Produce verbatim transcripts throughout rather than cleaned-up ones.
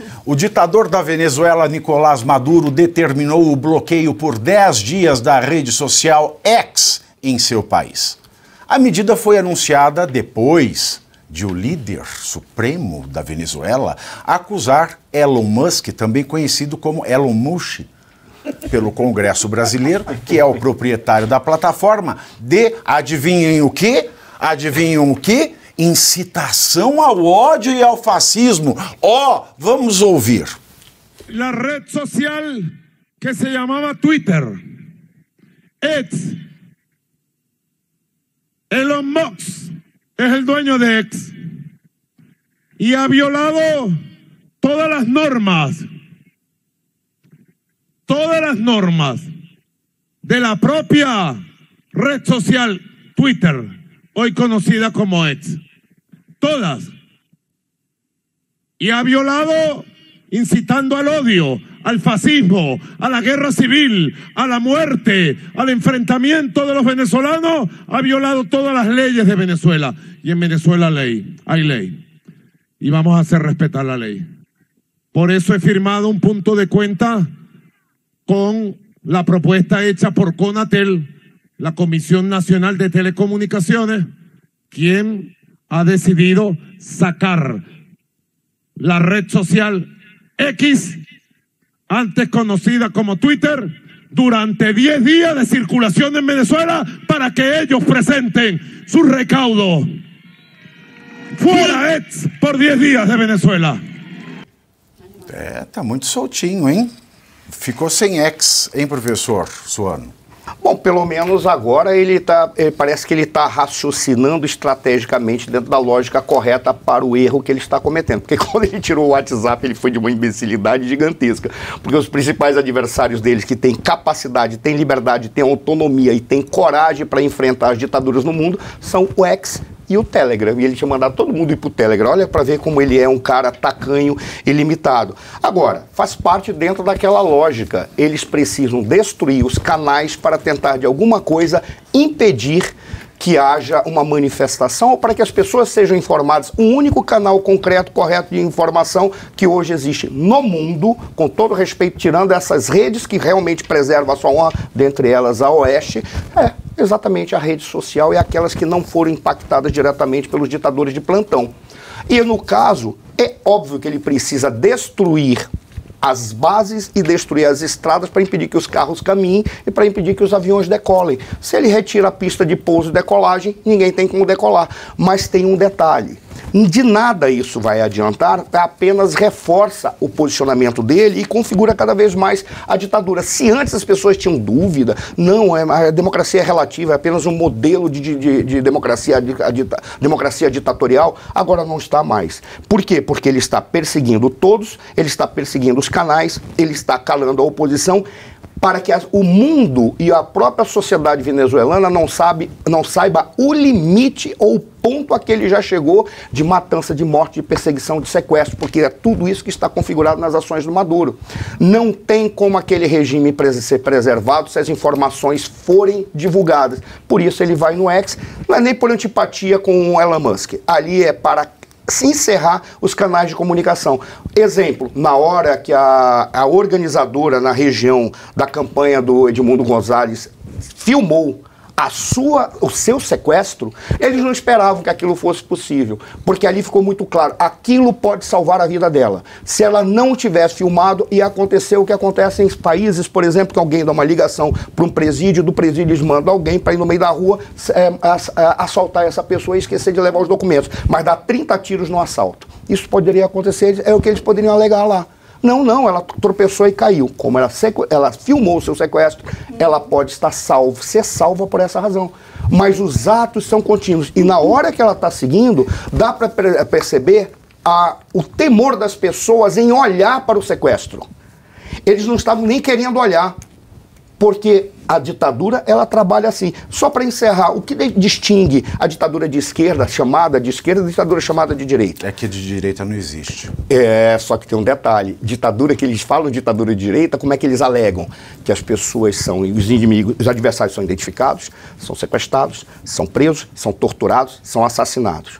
O ditador da Venezuela, Nicolás Maduro, determinou o bloqueio por dez dias da rede social X em seu país. A medida foi anunciada depois de o líder supremo da Venezuela acusar Elon Musk, também conhecido como Elon Musk, pelo Congresso Brasileiro, que é o proprietário da plataforma, de, adivinhem o quê? Adivinhem o quê? Incitação ao ódio e ao fascismo. Ó, oh, vamos ouvir. La red social que se llamaba Twitter, X, Elon Musk es el dueño de X y ha violado todas las normas, todas las normas de la propia red social Twitter, hoy conocida como X. Todas. Y ha violado, incitando al odio, al fascismo, a la guerra civil, a la muerte, al enfrentamiento de los venezolanos, ha violado todas las leyes de Venezuela. Y en Venezuela ley, hay ley. Y vamos a hacer respetar la ley. Por eso he firmado un punto de cuenta con la propuesta hecha por CONATEL, la Comisión Nacional de Telecomunicaciones, quien ha decidido sacar la red social X, antes conocida como Twitter, durante diez días de circulación en Venezuela para que ellos presenten su recaudo. Fuera X por diez días de Venezuela. É, tá muito soltinho, hein? Ficou sem X, hein, professor Suano? Bom, pelo menos agora ele tá, ele, parece que ele está raciocinando estrategicamente dentro da lógica correta para o erro que ele está cometendo. Porque quando ele tirou o WhatsApp, ele foi de uma imbecilidade gigantesca. Porque os principais adversários deles, que têm capacidade, têm liberdade, têm autonomia e têm coragem para enfrentar as ditaduras no mundo, são o X e o Telegram. E ele tinha mandado todo mundo ir pro Telegram. Olha para ver como ele é um cara tacanho e limitado. Agora, faz parte dentro daquela lógica. Eles precisam destruir os canais para tentar, de alguma coisa, impedir que haja uma manifestação ou para que as pessoas sejam informadas. Um único canal concreto, correto de informação que hoje existe no mundo, com todo respeito, tirando essas redes que realmente preservam a sua honra, dentre elas a Oeste, é exatamente a rede social e aquelas que não foram impactadas diretamente pelos ditadores de plantão. E no caso, é óbvio que ele precisa destruir as bases e destruir as estradas para impedir que os carros caminhem e para impedir que os aviões decolem. Se ele retira a pista de pouso e decolagem, ninguém tem como decolar. Mas tem um detalhe. De nada isso vai adiantar, apenas reforça o posicionamento dele e configura cada vez mais a ditadura. Se antes as pessoas tinham dúvida, não, é, a democracia é relativa, é apenas um modelo de, de, de democracia, de, de, democracia ditatorial, agora não está mais. Por quê? Porque ele está perseguindo todos, ele está perseguindo os canais, ele está calando a oposição, para que as, o mundo e a própria sociedade venezuelana não, sabe, não saiba o limite ou o ponto a que ele já chegou de matança, de morte, de perseguição, de sequestro, porque é tudo isso que está configurado nas ações do Maduro. Não tem como aquele regime pres ser preservado se as informações forem divulgadas. Por isso ele vai no X, não é nem por antipatia com o Elon Musk, ali é para se encerrar os canais de comunicação. Exemplo, na hora que a, a organizadora na região da campanha do Edmundo Gonzalez filmou a sua, o seu sequestro, eles não esperavam que aquilo fosse possível, porque ali ficou muito claro, aquilo pode salvar a vida dela. Se ela não tivesse filmado, ia acontecer o que acontece em países, por exemplo, que alguém dá uma ligação para um presídio, do presídio eles mandam alguém para ir no meio da rua é, assaltar essa pessoa e esquecer de levar os documentos, mas dá trinta tiros no assalto. Isso poderia acontecer, é o que eles poderiam alegar lá. Não, não, ela tropeçou e caiu. Como ela, ela filmou o seu sequestro, ela pode estar salva, ser salva por essa razão. Mas os atos são contínuos. E na hora que ela está seguindo, dá para perceber a, o temor das pessoas em olhar para o sequestro. Eles não estavam nem querendo olhar, porque a ditadura, ela trabalha assim. Só para encerrar, o que distingue a ditadura de esquerda, chamada de esquerda, da ditadura chamada de direita? É que de direita não existe. É, só que tem um detalhe. Ditadura, que eles falam ditadura de direita, como é que eles alegam? Que as pessoas são, os inimigos, os adversários são identificados, são sequestrados, são presos, são torturados, são assassinados.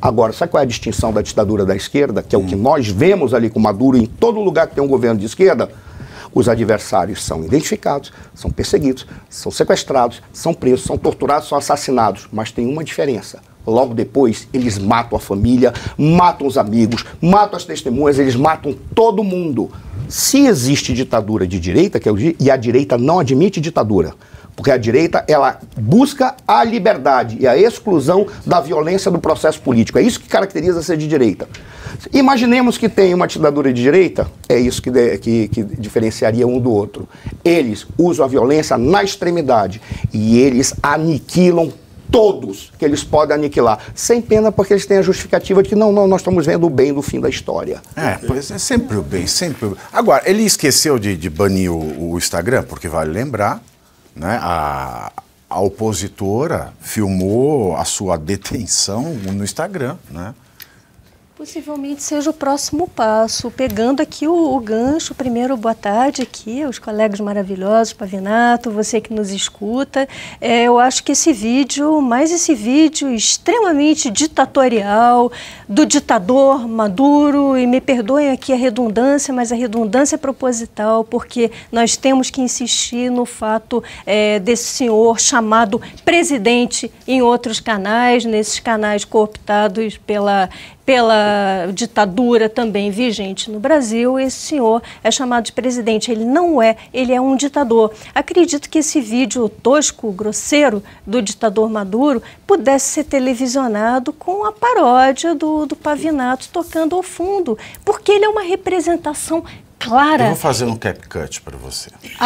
Agora, sabe qual é a distinção da ditadura da esquerda? Que é o que nós vemos ali com Maduro em todo lugar que tem um governo de esquerda. Os adversários são identificados, são perseguidos, são sequestrados, são presos, são torturados, são assassinados. Mas tem uma diferença. Logo depois, eles matam a família, matam os amigos, matam as testemunhas, eles matam todo mundo. Se existe ditadura de direita, que é o, e a direita não admite ditadura, porque a direita, ela busca a liberdade e a exclusão da violência do processo político. É isso que caracteriza ser de direita. Imaginemos que tem uma ditadura de direita, é isso que, de, que, que diferenciaria um do outro. Eles usam a violência na extremidade e eles aniquilam todos que eles podem aniquilar, sem pena, porque eles têm a justificativa de que não, não, nós estamos vendo o bem do fim da história. É, pois é sempre o bem, sempre o bem. Agora, ele esqueceu de, de banir o, o Instagram, porque vale lembrar, né, a, a opositora filmou a sua detenção no Instagram, né? Possivelmente seja o próximo passo. Pegando aqui o, o gancho, primeiro, boa tarde aqui, aos colegas maravilhosos, Pavinato, você que nos escuta. É, eu acho que esse vídeo, mais esse vídeo extremamente ditatorial, do ditador Maduro, e me perdoem aqui a redundância, mas a redundância é proposital, porque nós temos que insistir no fato é, desse senhor chamado presidente em outros canais, nesses canais cooptados pela... pela ditadura também vigente no Brasil, esse senhor é chamado de presidente. Ele não é, ele é um ditador. Acredito que esse vídeo tosco, grosseiro do ditador Maduro pudesse ser televisionado com a paródia do, do Pavinato tocando ao fundo, porque ele é uma representação clara. Eu vou fazer um CapCut para você.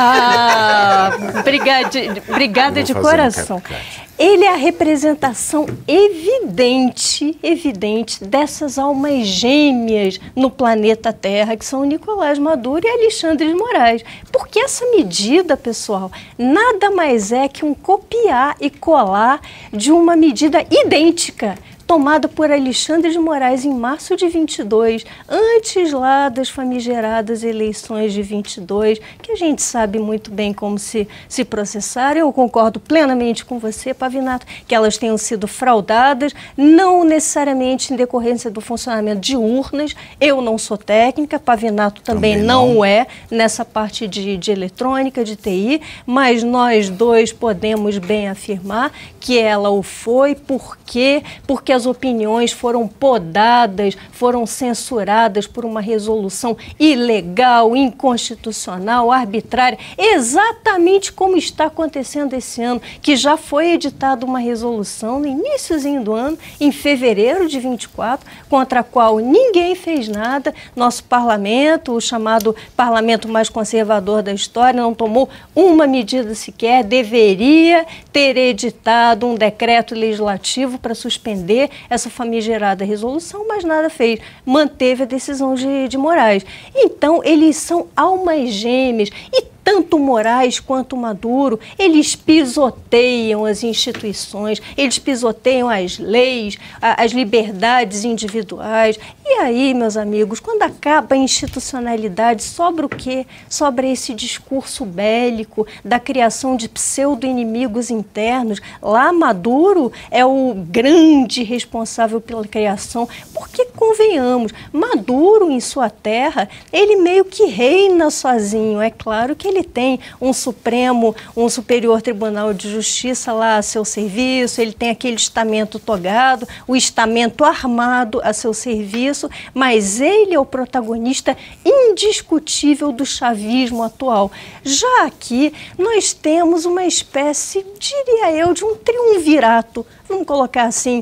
Ah, brigade, obrigada de coração. Um Ele é a representação evidente, evidente dessas almas gêmeas no planeta Terra, que são Nicolás Maduro e Alexandre de Moraes. Porque essa medida, pessoal, nada mais é que um copiar e colar de uma medida idêntica, tomada por Alexandre de Moraes em março de vinte e dois, antes lá das famigeradas eleições de vinte e dois, que a gente sabe muito bem como se, se processaram. Eu concordo plenamente com você, Pavinato, que elas tenham sido fraudadas, não necessariamente em decorrência do funcionamento de urnas. Eu não sou técnica, Pavinato também, também não. não é nessa parte de, de eletrônica, de T I, mas nós dois podemos bem afirmar que ela o foi. Por quê? Porque as opiniões foram podadas, foram censuradas por uma resolução ilegal, inconstitucional, arbitrária, exatamente como está acontecendo esse ano, que já foi editada uma resolução no iníciozinho do ano, em fevereiro de vinte e quatro, contra a qual ninguém fez nada. Nosso parlamento, o chamado parlamento mais conservador da história, não tomou uma medida sequer, deveria ter editado um decreto legislativo para suspender essa famigerada resolução, mas nada fez. Manteve a decisão de, de Moraes. Então, eles são almas gêmeas e tanto Moraes quanto Maduro, eles pisoteiam as instituições, eles pisoteiam as leis, as liberdades individuais. E aí, meus amigos, quando acaba a institucionalidade, sobra o quê? Sobra esse discurso bélico da criação de pseudo-inimigos internos. Lá, Maduro é o grande responsável pela criação, porque, convenhamos, Maduro, em sua terra, ele meio que reina sozinho. É claro que ele Ele tem um Supremo, um Superior Tribunal de Justiça lá a seu serviço, ele tem aquele estamento togado, o estamento armado a seu serviço, mas ele é o protagonista indiscutível do chavismo atual. Já aqui, nós temos uma espécie, diria eu, de um triunvirato, vamos colocar assim,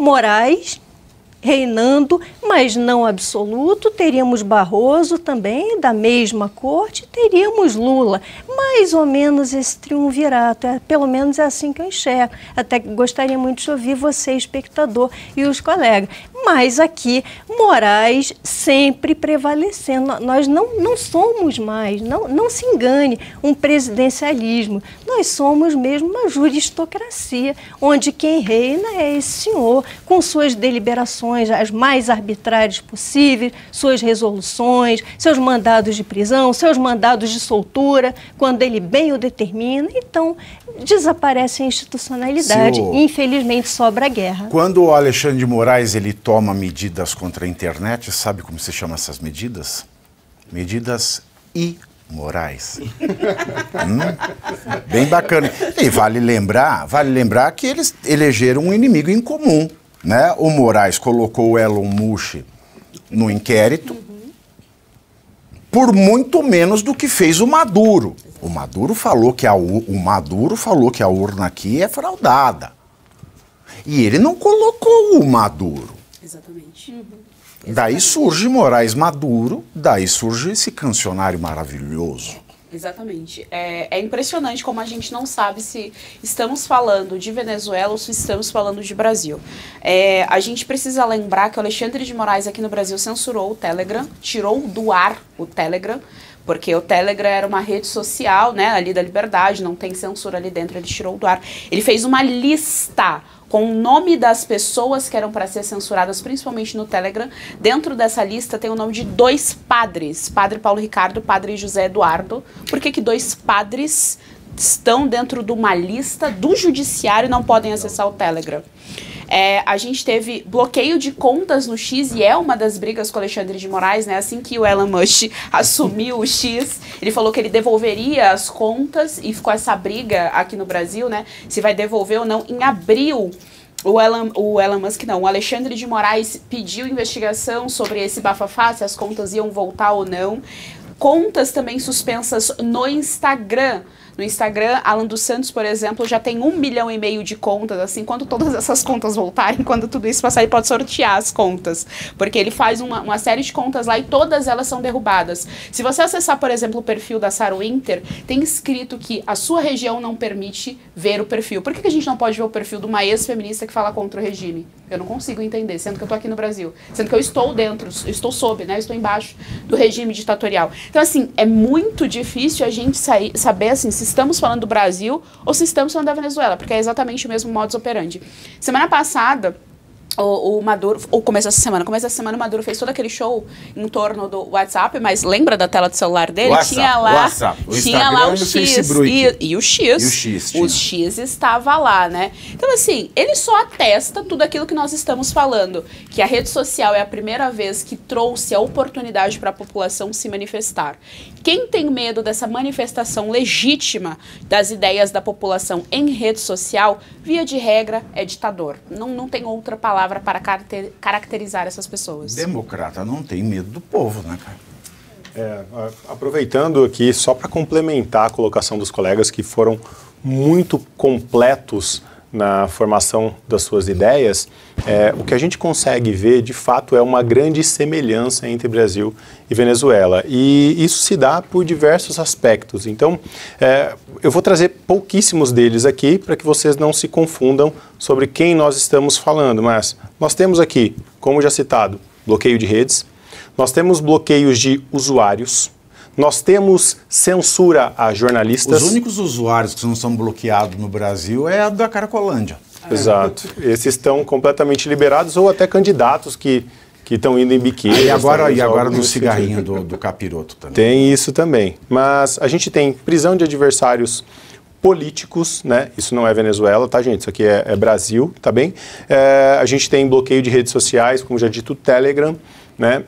Moraes reinando, mas não absoluto. Teríamos Barroso também, da mesma corte, teríamos Lula. Mais ou menos esse triunvirato, é, pelo menos é assim que eu enxergo. Até que gostaria muito de ouvir você, espectador, e os colegas. Mas aqui, Moraes sempre prevalecendo. Nós não, não somos mais, não, não se engane, um presidencialismo. Nós somos mesmo uma juristocracia, onde quem reina é esse senhor, com suas deliberações detenções as mais arbitrárias possíveis, suas resoluções, seus mandados de prisão, seus mandados de soltura, quando ele bem o determina. Então, desaparece a institucionalidade o... e, infelizmente, sobra a guerra. Quando o Alexandre de Moraes ele toma medidas contra a internet, sabe como se chama essas medidas? Medidas imorais. hum? Bem bacana. E vale lembrar, vale lembrar que eles elegeram um inimigo em comum, né? O Moraes colocou o Elon Musk no inquérito uhum. por muito menos do que fez o Maduro. O Maduro falou que a, o Maduro falou que a urna aqui é fraudada. E ele não colocou o Maduro. Exatamente. Uhum. Daí surge Moraes Maduro, daí surge esse cancionário maravilhoso. Exatamente. É, é impressionante como a gente não sabe se estamos falando de Venezuela ou se estamos falando de Brasil. É, a gente precisa lembrar que o Alexandre de Moraes aqui no Brasil censurou o Telegram, tirou do ar o Telegram, porque o Telegram era uma rede social, né, ali da liberdade, não tem censura ali dentro, ele tirou do ar. Ele fez uma lista com o nome das pessoas que eram para ser censuradas, principalmente no Telegram. Dentro dessa lista tem o nome de dois padres, Padre Paulo Ricardo, Padre José Eduardo. Por que que dois padres estão dentro de uma lista do judiciário e não podem acessar o Telegram? É, a gente teve bloqueio de contas no X e é uma das brigas com o Alexandre de Moraes, né? Assim que o Elon Musk assumiu o X, ele falou que ele devolveria as contas e ficou essa briga aqui no Brasil, né? Se vai devolver ou não. Em abril, o Elon, o Elon Musk não, o Alexandre de Moraes pediu investigação sobre esse bafafá, se as contas iam voltar ou não. Contas também suspensas no Instagram. No Instagram, Alan dos Santos, por exemplo, já tem um milhão e meio de contas, assim, quando todas essas contas voltarem, quando tudo isso passar, ele pode sortear as contas, porque ele faz uma, uma série de contas lá e todas elas são derrubadas. Se você acessar, por exemplo, o perfil da Sarah Winter, tem escrito que a sua região não permite ver o perfil. Por que que a gente não pode ver o perfil de uma ex-feminista que fala contra o regime? Eu não consigo entender, sendo que eu tô aqui no Brasil, sendo que eu estou dentro, eu estou sob, né, eu estou embaixo do regime ditatorial. Então, assim, é muito difícil a gente sair, saber, assim, se estamos falando do Brasil ou se estamos falando da Venezuela, porque é exatamente o mesmo modus operandi. Semana passada, o, o Maduro, ou começo dessa semana, começo dessa semana o Maduro fez todo aquele show em torno do WhatsApp, mas lembra da tela do celular dele? WhatsApp, tinha lá, WhatsApp. O tinha lá o e X e, e o X, e o X, o X estava lá, né? Então, assim, ele só atesta tudo aquilo que nós estamos falando, que a rede social é a primeira vez que trouxe a oportunidade para a população se manifestar. Quem tem medo dessa manifestação legítima das ideias da população em rede social, via de regra, é ditador. Não, não tem outra palavra para caracterizar essas pessoas. Democrata não tem medo do povo, né, cara? É, aproveitando aqui, só para complementar a colocação dos colegas que foram muito completos na formação das suas ideias, é, o que a gente consegue ver, de fato, é uma grande semelhança entre Brasil e Venezuela. E isso se dá por diversos aspectos. Então, é, eu vou trazer pouquíssimos deles aqui para que vocês não se confundam sobre quem nós estamos falando. Mas nós temos aqui, como já citado, bloqueio de redes, nós temos bloqueios de usuários, nós temos censura a jornalistas. Os únicos usuários que não são bloqueados no Brasil é a da Caracolândia. Exato. Esses estão completamente liberados ou até candidatos que que estão indo em biquíni. E agora, e agora no cigarrinho do, do capiroto também. Tem isso também. Mas a gente tem prisão de adversários políticos, né? Isso não é Venezuela, tá, gente? Isso aqui é, é Brasil, tá bem? É, a gente tem bloqueio de redes sociais, como já dito, o Telegram, né?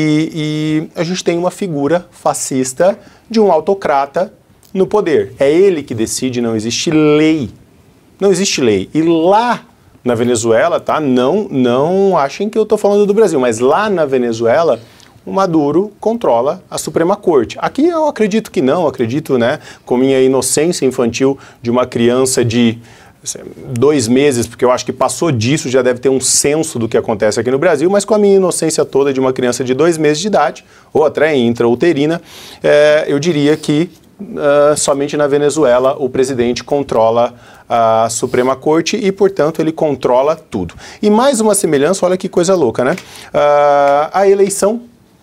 E, e a gente tem uma figura fascista de um autocrata no poder. É ele que decide, não existe lei. Não existe lei. E lá na Venezuela, tá? Não, não achem que eu estou falando do Brasil, mas lá na Venezuela, o Maduro controla a Suprema Corte. Aqui eu acredito que não, acredito, né, com minha inocência infantil de uma criança de dois meses, porque eu acho que passou disso, já deve ter um senso do que acontece aqui no Brasil, mas com a minha inocência toda de uma criança de dois meses de idade, ou até intrauterina, é, eu diria que uh, somente na Venezuela o presidente controla a Suprema Corte e, portanto, ele controla tudo. E mais uma semelhança, olha que coisa louca, né? Uh, a eleição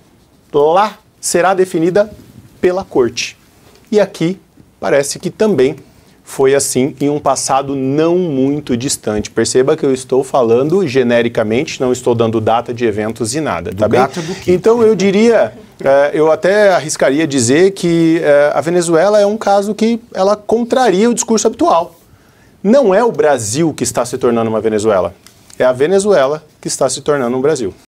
lá será definida pela Corte. E aqui parece que também foi assim em um passado não muito distante. Perceba que eu estou falando genericamente, não estou dando data de eventos e nada, tá bem? Gato do quê? Então eu diria, é, eu até arriscaria dizer que é, a Venezuela é um caso que ela contraria o discurso habitual. Não é o Brasil que está se tornando uma Venezuela, é a Venezuela que está se tornando um Brasil.